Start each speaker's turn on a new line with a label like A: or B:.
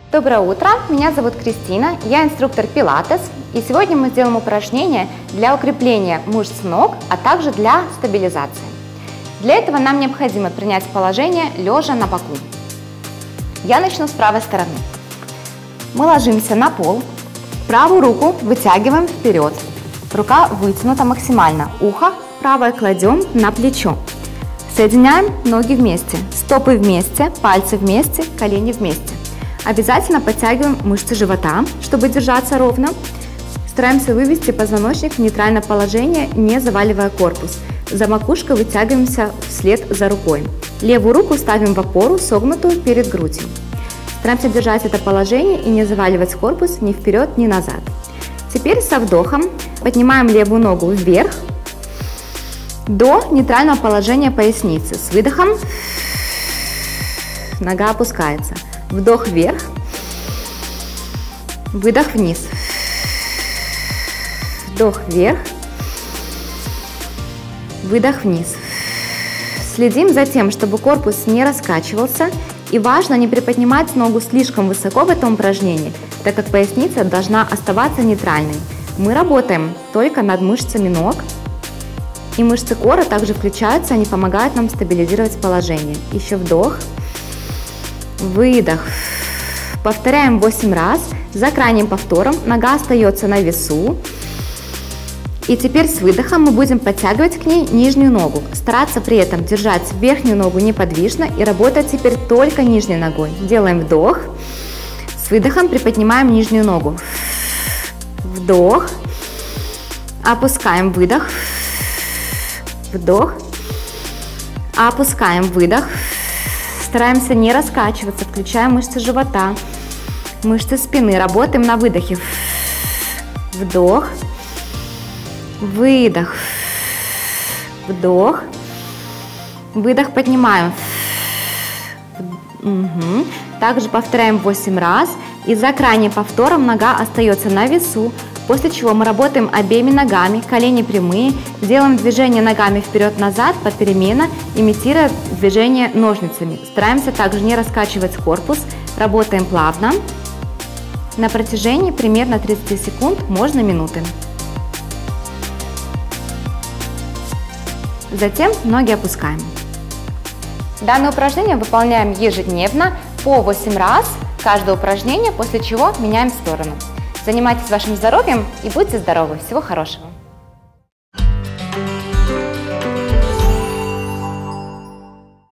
A: Доброе утро, меня зовут Кристина, я инструктор пилатес, и сегодня мы сделаем упражнение для укрепления мышц ног, а также для стабилизации. Для этого нам необходимо принять положение лежа на боку. Я начну с правой стороны. Мы ложимся на пол, правую руку вытягиваем вперед, рука вытянута максимально, ухо правое кладем на плечо. Соединяем ноги вместе, стопы вместе, пальцы вместе, колени вместе. Обязательно подтягиваем мышцы живота, чтобы держаться ровно. Стараемся вывести позвоночник в нейтральное положение, не заваливая корпус. За макушкой вытягиваемся вслед за рукой. Левую руку ставим в опору, согнутую перед грудью. Стараемся держать это положение и не заваливать корпус ни вперед, ни назад. Теперь со вдохом поднимаем левую ногу вверх до нейтрального положения поясницы. С выдохом нога опускается. Вдох вверх, выдох вниз, вдох вверх, выдох вниз. Следим за тем, чтобы корпус не раскачивался, и важно не приподнимать ногу слишком высоко в этом упражнении, так как поясница должна оставаться нейтральной. Мы работаем только над мышцами ног, и мышцы кора также включаются, они помогают нам стабилизировать положение. Еще вдох. Выдох. Повторяем 8 раз. За крайним повтором нога остается на весу. И теперь с выдохом мы будем подтягивать к ней нижнюю ногу. Стараться при этом держать верхнюю ногу неподвижно и работать теперь только нижней ногой. Делаем вдох. С выдохом приподнимаем нижнюю ногу. Вдох. Опускаем, выдох. Вдох. Опускаем, выдох. Стараемся не раскачиваться, включаем мышцы живота, мышцы спины. Работаем на выдохе. Вдох. Выдох. Вдох. Выдох, поднимаем. Угу. Также повторяем 8 раз. И за крайним повтором нога остается на весу. После чего мы работаем обеими ногами, колени прямые, делаем движение ногами вперед-назад попеременно, имитируя движение ножницами. Стараемся также не раскачивать корпус, работаем плавно. На протяжении примерно 30 секунд, можно минуты. Затем ноги опускаем. Данное упражнение выполняем ежедневно по 8 раз, каждое упражнение, после чего меняем сторону. Занимайтесь вашим здоровьем и будьте здоровы. Всего хорошего!